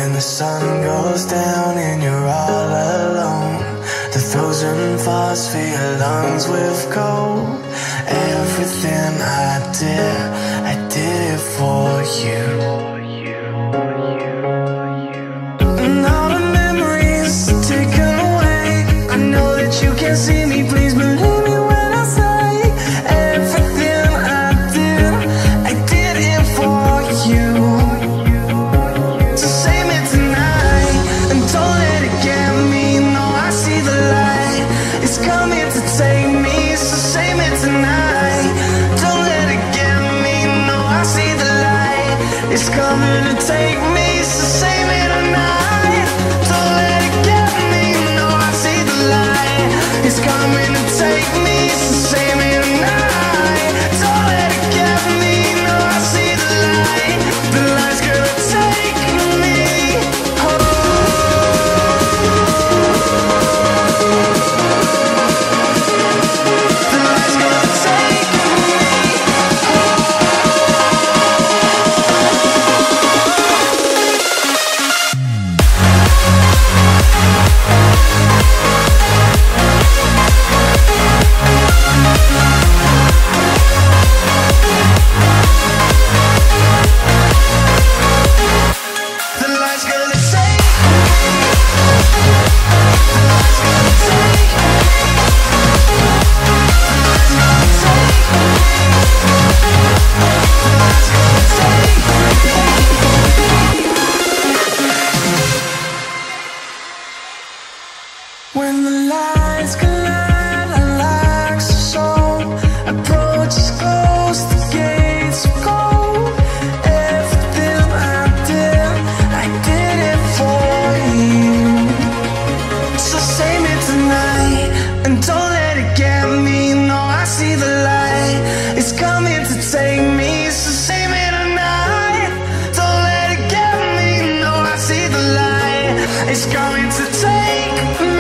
When the sun goes down and you're all alone, the frozen fires fill your lungs with cold. Everything I did it for you. And all the memories taken away, I know that you can't see me, please believe me when I say everything I did it for you. So save me tonight and don't let it get me. No, I see the light, it's coming to take me. So save me tonight, don't let it get me. No, I see the light, it's coming to take me. So save me tonight, don't let it get me. No, I see the light, it's coming to take me. So save me tonight, don't let it get me. No, I see the light, the light's gonna take me home. The light's gonna take me home. The light's gonna take when the lights collide, I like so approaches close, the gates of gold. Everything I did it for you. So save me tonight and don't let it get me. No, I see the light, it's coming to take me. So save me tonight, don't let it get me. No, I see the light, it's coming to take me.